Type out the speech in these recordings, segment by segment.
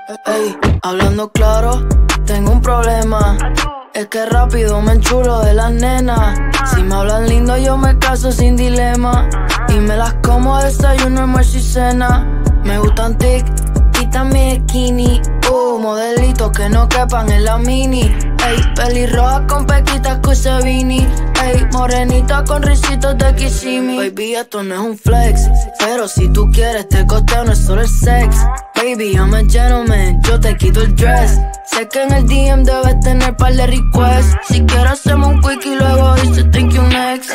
Ey, hablando claro, tengo un problema. Es que rápido me enchulo de las nenas. Si me hablan lindo yo me caso sin dilema. Y me las como a desayuno, almuerzo y cena. Me gustan tic y también skinny. Modelitos que no quepan en la mini. Ey, pelirroja con pequitas Cusevini. Ey, morenita con risitos de Kissimmee. Baby, esto no es un flex, pero si tú quieres te costeo, no es solo el sex. Baby, I'm a gentleman, yo te quito el dress. Sé que en el DM debes tener par de requests. Si quieres hacemos un quick y luego dice thank you next.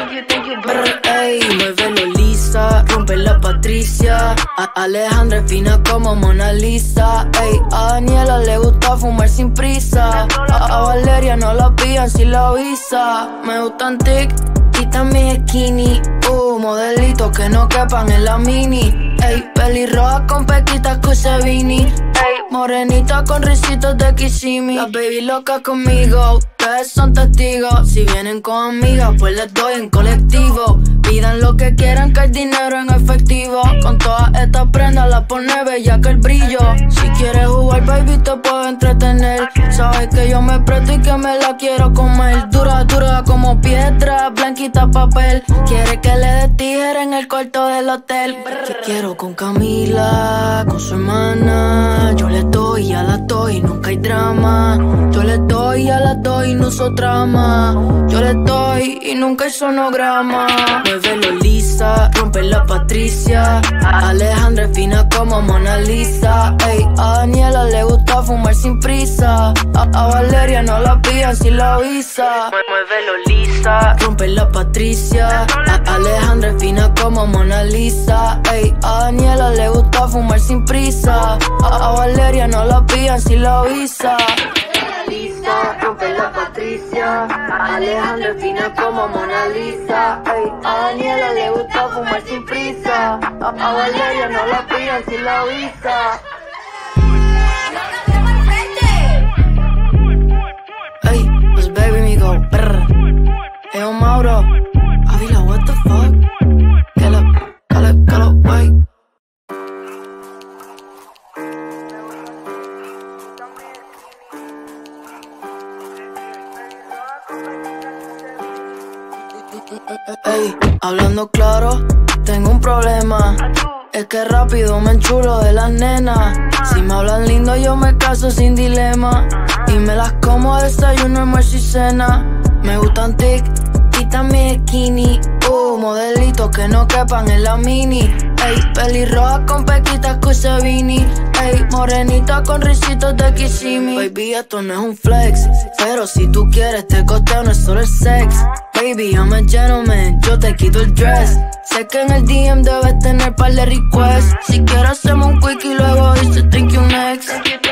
Ey, muévelo Lisa, rompe la Patricia. Alejandra es fina como Mona Lisa. Ey, a Daniela le gusta fumar sin prisa. A Valeria no la pillan si la avisa. Me gustan tic y también skinny. Modelitos que no quepan en la mini. Ey, pelirroja con pequitas Cusevini. Ey, morenita con risitos de Kissimmee. Las baby locas conmigo, ustedes son testigos. Si vienen con amigas, pues les doy en colectivo. Pidan lo que quieran, que el dinero en efectivo. Con todas estas prendas la pone bella que el brillo. Si quieres jugar, baby, te puedo entretener. Sabes que yo me presto y que me la quiero comer. Dura, dura como piedra, blanquita papel. Quiere que le dé tijera en el cuarto del hotel. Que quiero con Camila, con su hermana. Yo le doy, ya la doy, nunca hay drama. Yo le doy, ya la doy, no uso trama. Yo le doy y nunca hay sonograma. Muévelo Lisa, rompe la Patricia. Alejandra es fina como Mona Lisa. Ey, a Daniela le gusta fumar sin prisa. A Valeria no la pillan si la avisa. Muévelo Lisa, rompe la Patricia. Alejandra es fina como Mona Lisa. Ey, a Daniela le gusta fumar sin prisa. A Valeria no la pillan si la avisa. Lisa, rompe la Patricia. Alejandra es fina como Mona Lisa. Ey, a Daniela le gusta fumar sin prisa. A Valeria no la pillan si la avisa. Ey, los baby me go brr. Hey, Mauro, Avila, what the fuck? Cala, wey. Ey, hablando claro, tengo un problema. Es que rápido me enchulo de las nenas. Si me hablan lindo yo me caso sin dilema. Y me las como a desayuno, almuerzo y cena. Me gustan tic y también skinny. Modelitos que no quepan en la mini. Ey, pelirroja con pequitas Cusevini. Ey, morenita con risitos de Kissimmee. Baby, esto no es un flex, pero si tú quieres te costeo, no es solo el sex. Baby, I'm a gentleman, yo te quito el dress. Sé que en el DM debes tener par de requests. Si quieres hacemos un quick y luego dice thank you next.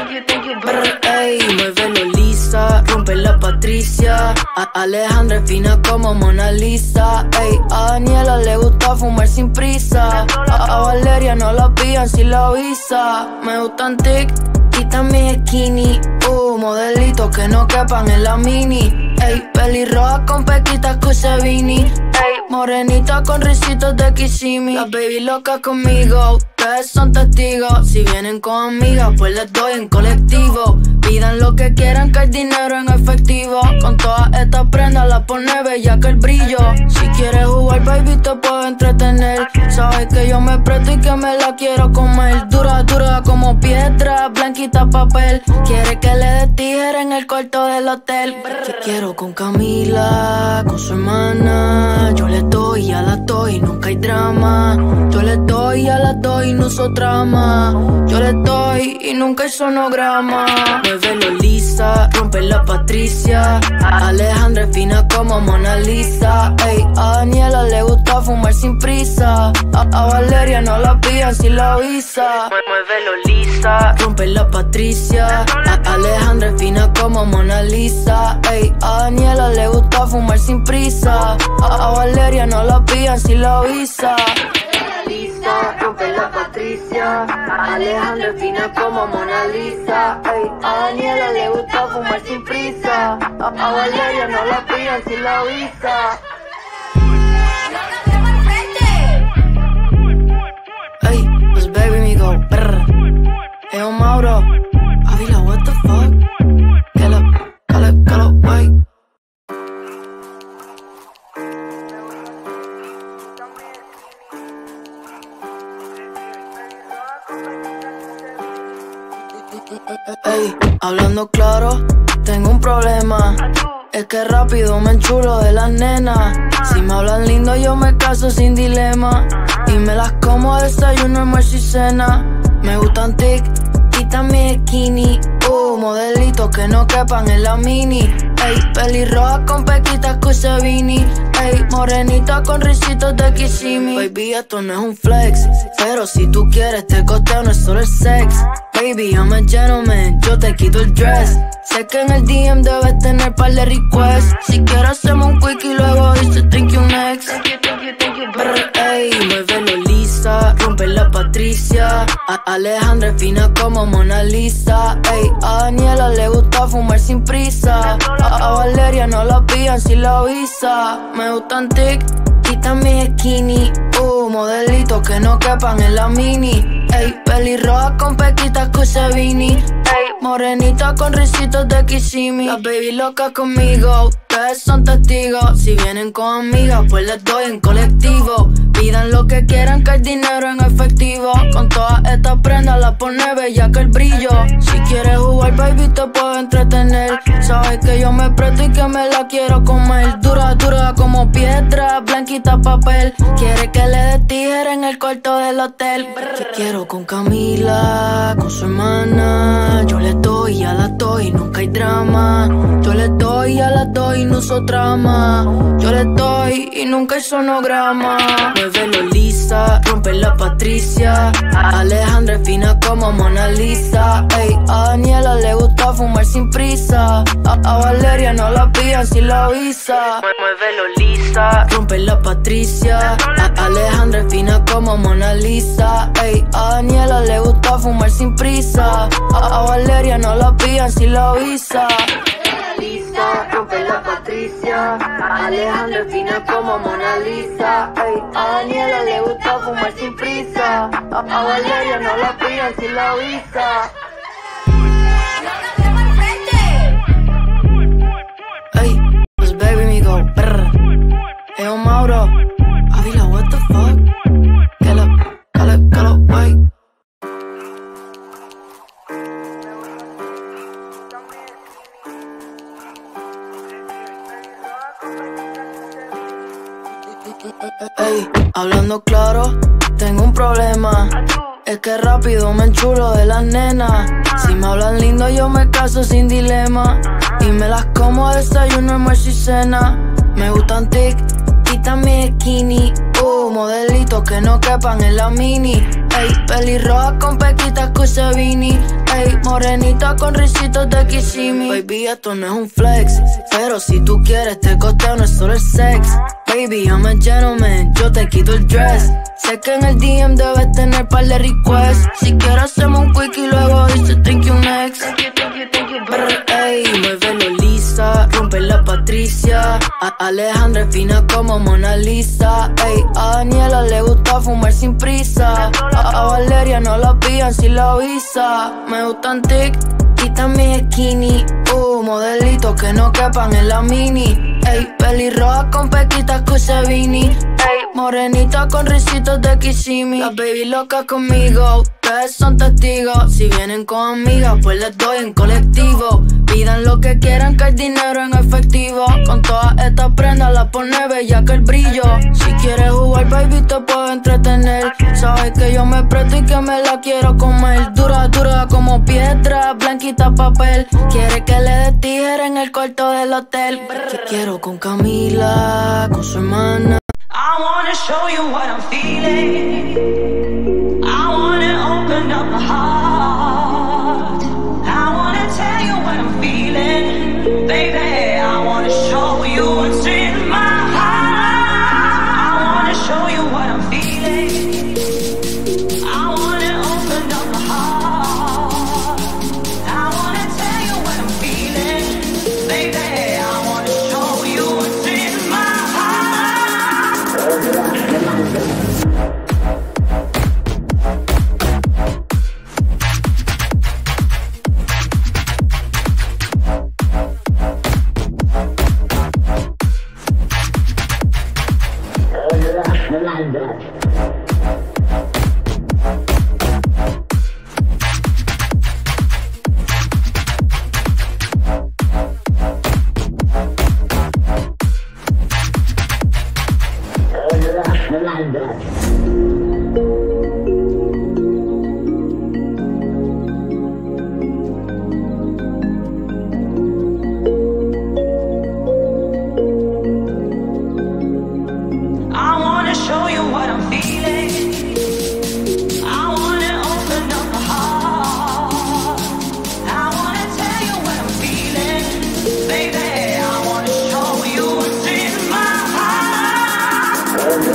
Ey, muévelo Lisa, rompe la Patricia. Alejandra es fina como Mona Lisa. Ey, a Daniela le gusta fumar sin prisa. A Valeria no la pillan si la avisa. Me gustan tic y también skinny. Modelitos que no quepan en la mini. Ey, pelirroja con pequitas Cusevini. Ey, morenita con risitos de Kissimmee. Las baby locas conmigo, ustedes son testigos. Si vienen con amigas, pues les doy en colectivo. Pidan lo que quieran, que el dinero en efectivo. Con todas estas prendas la pone bella que el brillo. Si quieres jugar, baby, te puedo entretener. Sabes que yo me presto y que me la quiero comer. Dura, dura como piedra, blanquita papel. Quiere que le dé tijera en el cuarto del hotel. Que quiero con Camila, con su hermana. Yo le doy, ya la doy, nunca hay drama. Yo le doy, ya la doy, no uso trama. Yo le doy y nunca hay sonograma. Muévelo Lisa, rompe la Patricia. Alejandra es fina como Mona Lisa. Ey, a Daniela le gusta fumar sin prisa. A Valeria no la pillan si la avisa. Muévelo Lisa, rompe la Patricia. Alejandra es fina como Mona Lisa. Ey, a Daniela le gusta fumar sin prisa. A Valeria no la pillan si la avisa. Lisa, rompe la Patricia. Alejandra es fina como Mona Lisa. Ey, a Daniela le gusta fumar sin prisa. A Valeria no la pillan si la avisa. Ey, los baby me go brr. Hey, Mauro. hablando claro, tengo un problema. Es que rápido me enchulo de las nenas. Si me hablan lindo yo me caso sin dilema. Y me las como a desayuno, almuerzo y cena. Me gustan tic y también skinny. Modelitos que no quepan en la mini. Ey, pelirroja con pequitas Cusevini. Ey, morenita con risitos de Kissimmee. Baby, esto no es un flex, pero si tú quieres te costeo, no es solo el sex. Baby, I'm a gentleman, yo te quito el dress. Sé que en el DM debes tener par de requests. Si quieres hacemos un quick y luego dice thank you next. Ey, muévelo Lisa, rompe la Patricia. Alejandra es fina como Mona Lisa. Ey, a Daniela le gusta fumar sin prisa. A Valeria no la pillan si la avisa. Me gustan tic y también skinny. Modelitos que no quepan en la mini. Ey, pelirroja con pequitas Cusevini. Ey, morenita con risitos de Kissimmee. Las baby locas conmigo, ustedes son testigos. Si vienen con amigas, pues les doy en colectivo. Pidan lo que quieran, que el dinero en efectivo. Con todas estas prendas la pone bella que el brillo. Si quieres jugar, baby, te puedo entretener. Sabes que yo me presto y que me la quiero comer. Dura, dura como piedra, blanquita papel. Quiere que le dé tijera en el cuarto del hotel. Que quiero con Camila, con su hermana. Yo le doy, ya la doy, nunca hay drama. Yo le doy, ya la doy, no uso trama. Yo le doy y nunca hay sonograma. Muévelo Lisa, rompe la Patricia. Alejandra es fina como Mona Lisa. Ey, a Daniela le gusta fumar sin prisa. A Valeria no la pillan si la avisa. Muévelo Lisa, rompe la Patricia. Alejandra es fina como Mona Lisa. Ey, a Daniela le gusta fumar sin prisa. A Valeria no la pillan si la avisa. Lisa, rompe la Patricia. Alejandra es fina como Mona Lisa. Ey, a Daniela le gusta fumar sin prisa. A Valeria no la pillan si la avisa. Ey, pues baby me go brr. Ey, Mauro, Avila, what the fuck? Cala, wey. Ey, hablando claro, tengo un problema. Es que rápido me enchulo de las nenas. Si me hablan lindo yo me caso sin dilema. Y me las como a desayuno, almuerzo y cena. Me gustan tic y también skinny. Modelitos que no quepan en la mini. Ey, pelirroja con pequitas Cusevini. Ey, morenita con risitos de Kissimmee. Baby, esto no es un flex, pero si tú quieres te costeo, no es solo el sex. Baby, I'm a gentleman, yo te quito el dress. Sé que en el DM debes tener par de requests. Si quieres hacemos un quick y luego dice thank you next. Ey, muévelo Lisa, rompe la Patricia. Alejandra es fina como Mona Lisa. Ey, a Daniela le gusta fumar sin prisa. A Valeria no la pillan si la avisa. Me gustan tic y también skinny. Modelitos que no quepan en la mini. Ey, pelirroja con pequitas Cusevini. Ey, morenita con risitos de Kissimmee. Las baby locas conmigo, ustedes son testigos. Si vienen con amigas, pues les doy en colectivo. Pidan lo que quieran, que el dinero en efectivo. Con todas estas prendas la pone bella que el brillo. Si quieres jugar, baby, te puedo entretener. Sabes que yo me presto y que me la quiero comer. Dura, dura como piedra, blanquita papel. Quiere que le dé tijera en el cuarto del hotel. Que quiero con Camila, con su hermana. I wanna show you what I'm feeling. I wanna open up my heart. I wanna tell you what I'm feeling. Baby, I wanna show you what's in my heart. I wanna show you what I'm feeling. I wanna open up my heart. I wanna tell you what I'm feeling. Baby, I wanna show you what's in my heart. I wanna show you what I'm feeling. I wanna open up my heart. I wanna tell you what I'm feeling, baby. I wanna show you what's in my heart.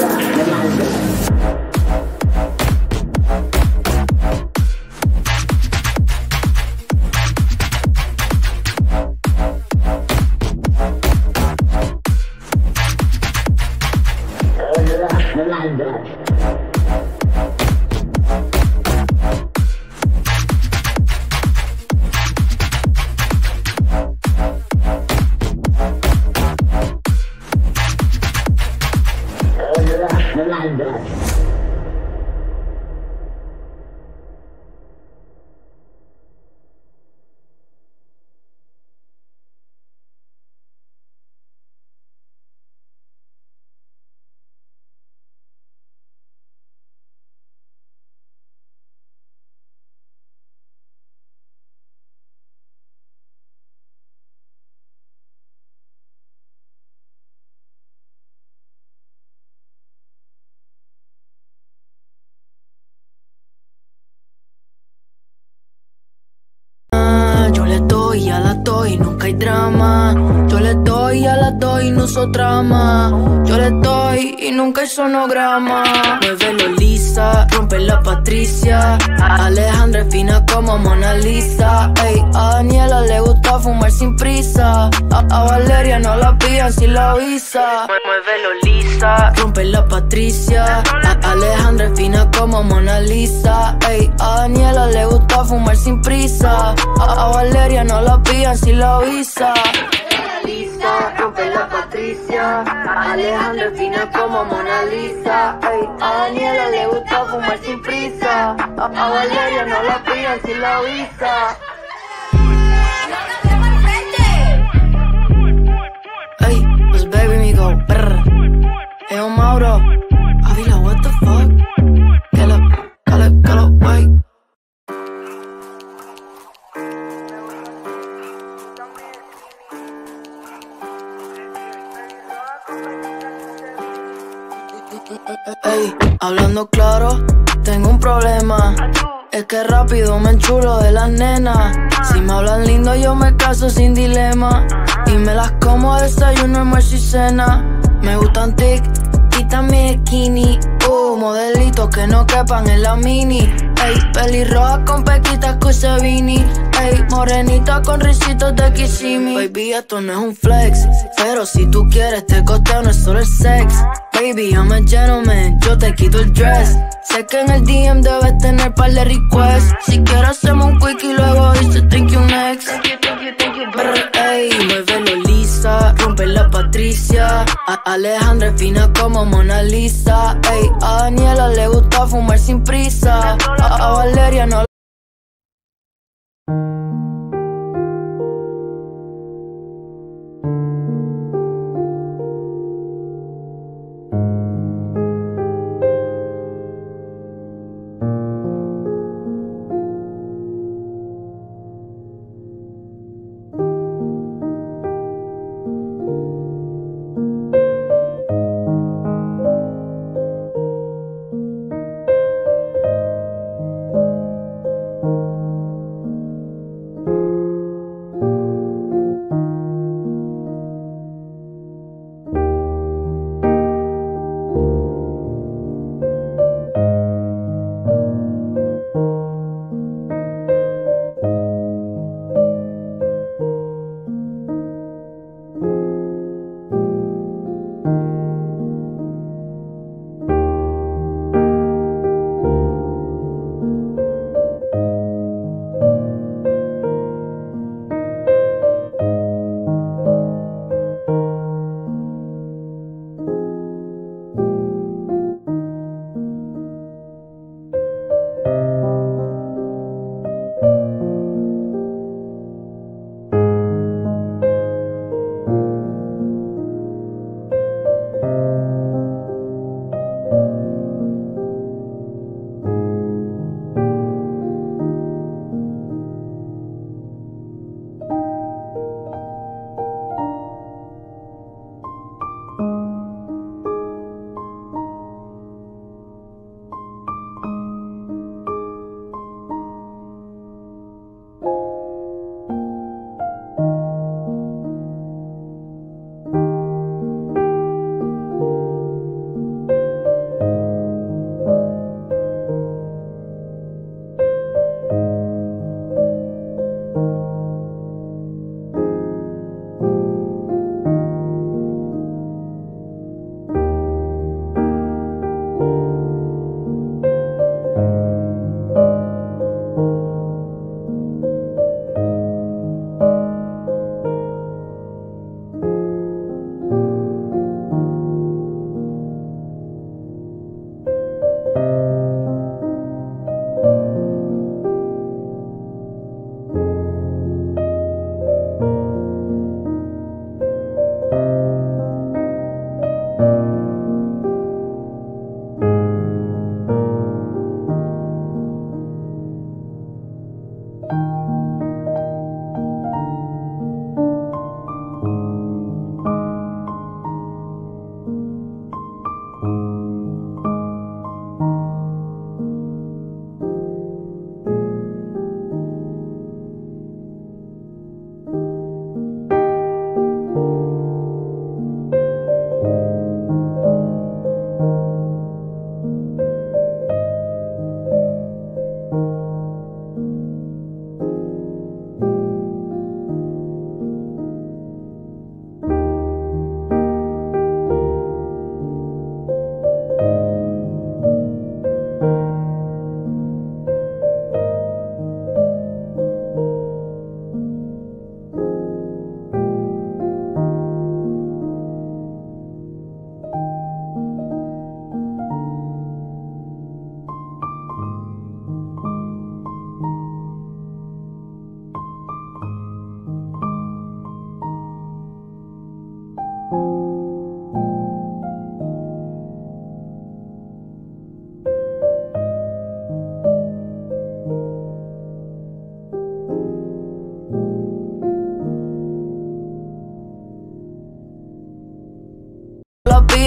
Yo le doy, a la doy, nunca hay drama. Yo le doy, a la doy, no uso trama. Yo le doy y nunca hay sonograma. Muévelo Lisa, rompe la Patricia. Alejandra es fina como Mona Lisa. Ey, a Daniela le gusta fumar sin prisa. A Valeria no la pillan si la avisa. Muévelo Lisa, rompe la Patricia. Alejandra es fina como Mona Lisa. Ey, a Daniela le gusta fumar sin prisa. A Valeria no la pillan si la avisa. Lisa, rompe la Patricia. Alejandra es fina como Mona Lisa. Ey, a Daniela le gusta fumar sin prisa. A Valeria no la pillan si la avisa. Ey, pues baby me go brr. Ey, Mauro, Avila, what the fuck? Get up, wait. Ey, hablando claro, tengo un problema. Es que rápido me enchulo de las nenas. Si me hablan lindo yo me caso sin dilema. Y me las como a desayuno, almuerzo y cena. Me gustan tic y también skinny. Modelitos que no quepan en la mini. Ey, pelirroja con pequitas Cusevini. Ey, morenita con risitos de Kissimmee. Baby, esto no es un flex, pero si tú quieres te costeo, no es solo el sex. Baby, I'm a gentleman, yo te quito el dress. Sé que en el DM debes tener par de requests. Si quieres hacemos un quick y luego dice thank you next. Brr, ey, muévelo Lisa, rompe la Patricia. Alejandra es fina como Mona Lisa. Ey, a Daniela le gusta fumar sin prisa. A Valeria no.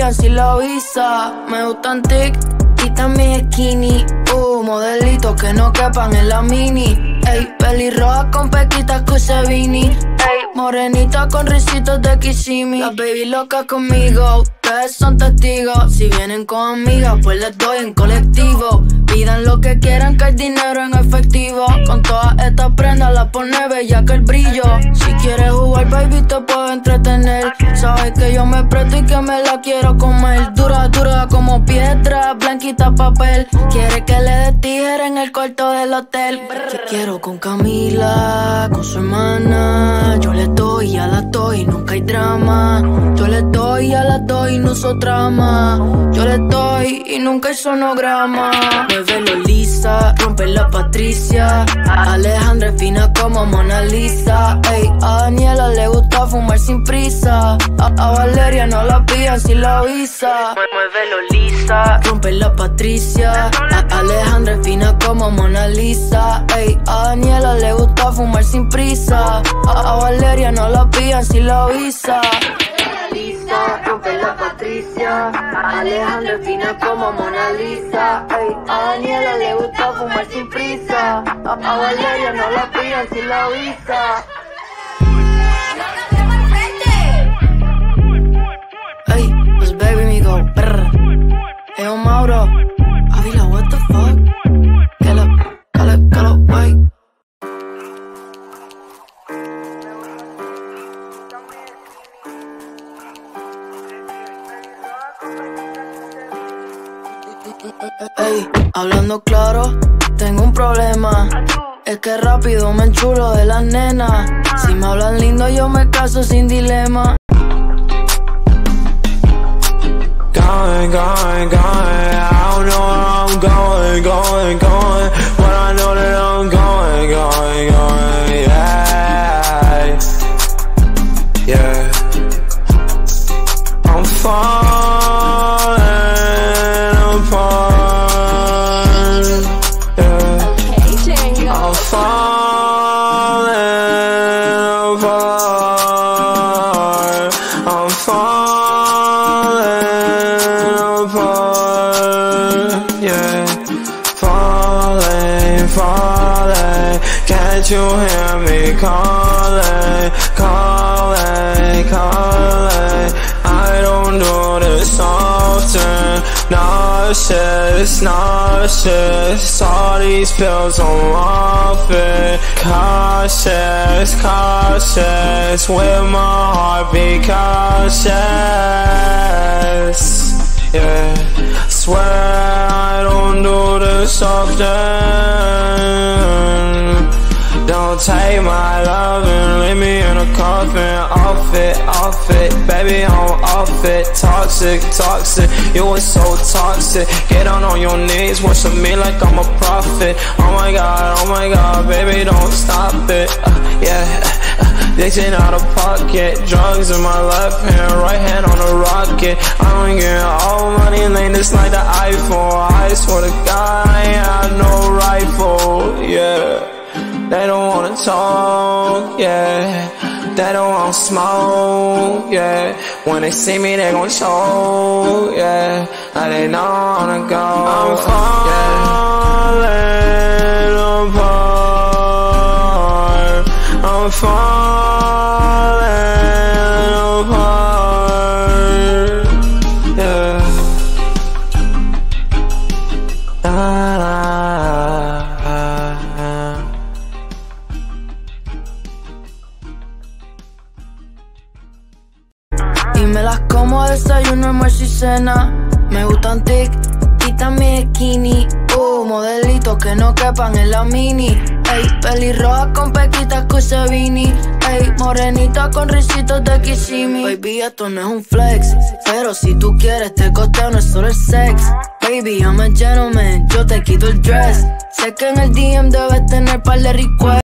pillan sin la visa. Me gustan tic y también skinny. Modelitos que no quepan en la mini. Ey, pelirroja con pequitas Cusevini. Ey, morenita con risitos de Kissimmee. Las baby locas conmigo, ustedes son testigos. Si vienen con amigas, pues les doy en colectivo. Pidan lo que quieran, que el dinero en efectivo. Con todas estas prendas las pone bella que el brillo. Si quieres jugar, baby, te puedo entretener. Sabes que yo me presto y que me la quiero comer. Dura, dura como piedra, blanquita papel. Quiere que le dé tijera en el cuarto del hotel. Te quiero con Camila, con su hermana. Yo le doy, a las doy, nunca hay drama. Yo le doy, a las doy, no uso trama. Yo le doy y nunca hay sonograma. Muévelo Lisa, rompe la Patricia. Alejandra es fina como Mona Lisa. Ey, a Daniela le gusta fumar sin prisa. A Valeria no la pillan sin la visa. Muévelo Lisa, rompe la Patricia. Alejandra es fina como Mona Lisa. Ey, a Daniela le gusta fumar sin prisa. A Valeria no la pillan sin la visa. Lisa, rompe la Patricia. Alejandra es fina como Mona Lisa. Ey, a Daniela le gusta fumar sin prisa. A Valeria no la pillan sin la visa. Ey, pues baby me go brr. Hey, yo Mauro, Avila, what the fuck? Cala, wey. Ey, hablando claro, tengo un problema. Es que rápido me enchulo de las nenas. Si me hablan lindo yo me caso sin dilema. Going, I don't know where I'm going, but I know that I'm going, yeah. I'm falling apart, yeah. I'm falling apart, I'm falling apart, yeah. Falling, can't you hear me calling? I don't do this often. Nauseous, all these pills I'm off it. Cautious, with my heartbeat cautious, yeah. Swear I don't do this often. Don't take my love and leave me in a coffin. Off it, baby, I'm off it. Toxic, you are so toxic. Get down on your knees, worship me like I'm a prophet. Oh my god, baby, don't stop it. Yeah, diction out of pocket. Drugs in my left hand, right hand on the rocket. I'm getting all money, laying this like the iPhone. I swear to God, I ain't had no rifle, yeah. They don't wanna talk, yeah. They don't wanna smoke, yeah. When they see me, they gon' choke, yeah. Now they know I wanna go. I'm falling apart. I'm falling apart, yeah. Y me las como desayuno, almuerzo y cena. Me gustan tic y también skinny. Modelitos que no quepan en la mini. Ey, pelirroja con pequitas Cusevini. Ey, morenita con risitos de Kissimmee. Baby, esto no es un flex, pero si tú quieres te costeo, no es solo el sex. Baby, I'm a gentleman, yo te quito el dress. Sé que en el DM debes tener par de requests.